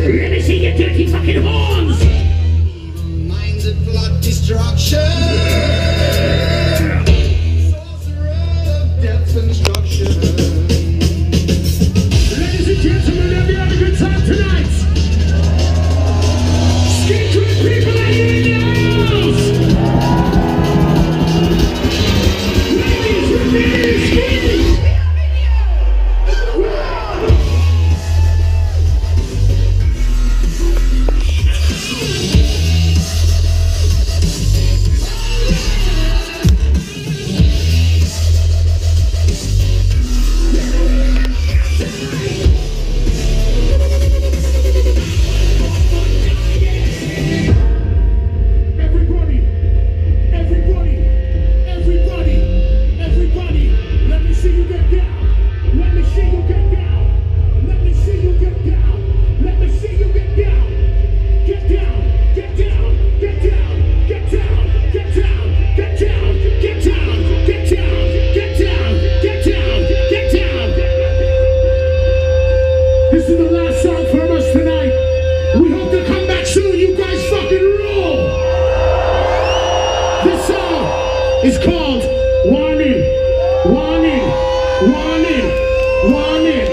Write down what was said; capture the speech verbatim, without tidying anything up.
Let me see your dirty fucking horns. Minds of blood destruction. Sorcerer of death and destruction. Ladies and gentlemen, have you had a good time tonight? Skin crew people are in the house. Ladies and ladies, it's called Warning, Warning, Warning, Warning.